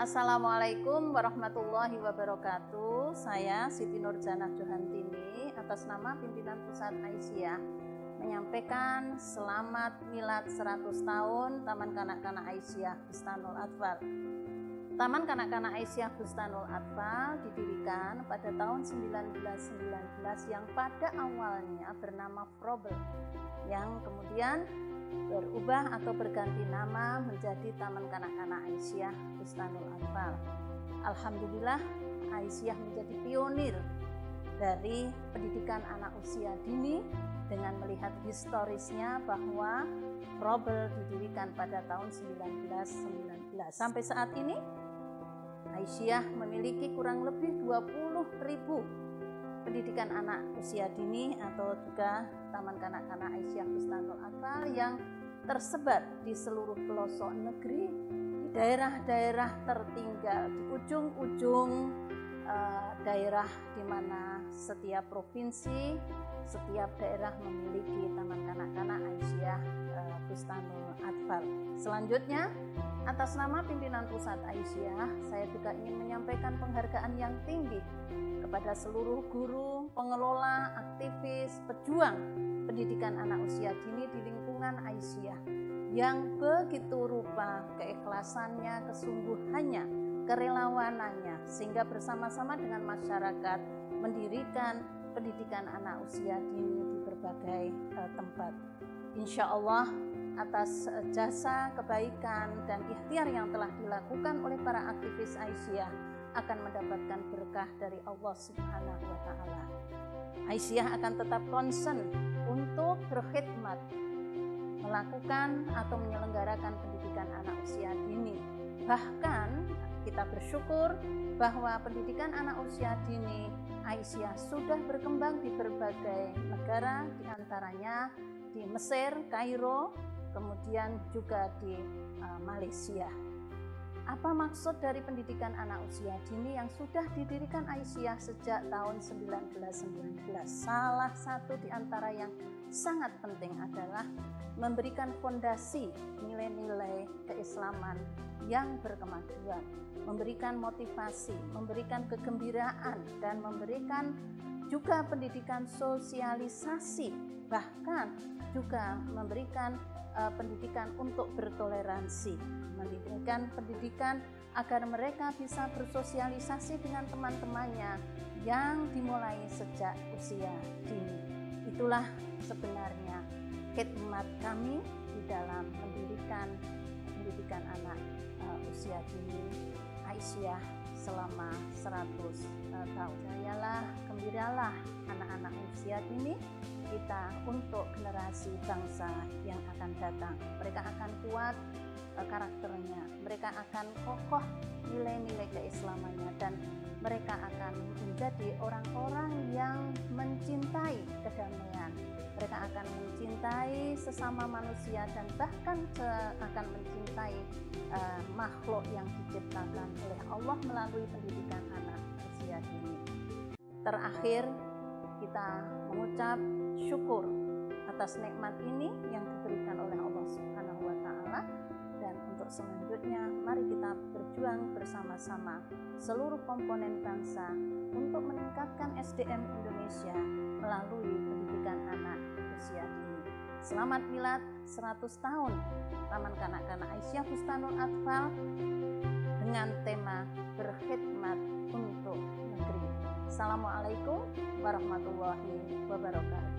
Assalamualaikum warahmatullahi wabarakatuh. Saya Siti Nurjanah Johantini atas nama pimpinan Pusat Aisyah menyampaikan selamat milad 100 tahun Taman Kanak-Kanak Aisyah Bustanul Atfal. Taman Kanak-Kanak Aisyah Bustanul Atfal didirikan pada tahun 1919 yang pada awalnya bernama Frobel, yang kemudian berubah atau berganti nama menjadi Taman Kanak-Kanak Aisyah Bustanul Atfal. Alhamdulillah, Aisyah menjadi pionir dari pendidikan anak usia dini dengan melihat historisnya bahwa Frobel didirikan pada tahun 1919. Sampai saat ini Aisyah memiliki kurang lebih 20.000 pendidikan anak usia dini atau juga Taman Kanak-Kanak Aisyah Bustanul Atfal yang tersebar di seluruh pelosok negeri, di daerah-daerah tertinggal, di ujung-ujung daerah di mana setiap provinsi, setiap daerah memiliki Taman Kanak-Kanak Aisyah Bustanul Atfal. Selanjutnya, atas nama pimpinan Pusat Aisyah, saya juga ingin menyampaikan penghargaan yang tinggi kepada seluruh guru, pengelola, aktivis, pejuang pendidikan anak usia dini di lingkungan Aisyah yang begitu rupa keikhlasannya, kesungguhannya, kerelawanannya, sehingga bersama-sama dengan masyarakat mendirikan pendidikan anak usia dini di berbagai tempat. Insya Allah, atas jasa kebaikan dan ikhtiar yang telah dilakukan oleh para aktivis Aisyah akan mendapatkan berkah dari Allah Subhanahu wa Ta'ala. Aisyah akan tetap concern untuk berkhidmat, melakukan atau menyelenggarakan pendidikan anak usia dini. Bahkan kita bersyukur bahwa pendidikan anak usia dini Aisyah sudah berkembang di berbagai negara, diantaranya di Mesir, Kairo, kemudian juga di Malaysia. Apa maksud dari pendidikan anak usia dini yang sudah didirikan Aisyah sejak tahun 1919? Salah satu di antara yang sangat penting adalah memberikan fondasi nilai-nilai keislaman yang berkemajuan, memberikan motivasi, memberikan kegembiraan, dan memberikan juga pendidikan sosialisasi, bahkan juga memberikan pendidikan untuk bertoleransi, memberikan pendidikan agar mereka bisa bersosialisasi dengan teman-temannya yang dimulai sejak usia dini. Itulah sebenarnya khidmat kami di dalam pendidikan anak usia dini Aisyah selama 100 tahun. Percayalah, gembiralah anak-anak usia dini kita untuk generasi bangsa yang akan datang. Mereka akan kuat karakternya, mereka akan kokoh nilai-nilai keislamannya, dan mereka akan menjadi orang-orang yang mencintai kedamaian. Mereka akan mencintai sesama manusia dan bahkan akan mencintai makhluk yang diciptakan oleh Allah melalui pendidikan anak usia dini. Terakhir, kita mengucap syukur atas nikmat ini yang diberikan oleh Allah Subhanahu wa Ta'ala, dan untuk selanjutnya mari kita berjuang bersama-sama seluruh komponen bangsa untuk meningkatkan SDM Indonesia melalui pendidikan anak usia dini. Selamat milad 100 tahun Taman Kanak-Kanak Aisyah Bustanul Atfal dengan tema berkhidmat untuk negeri. Assalamualaikum warahmatullahi wabarakatuh.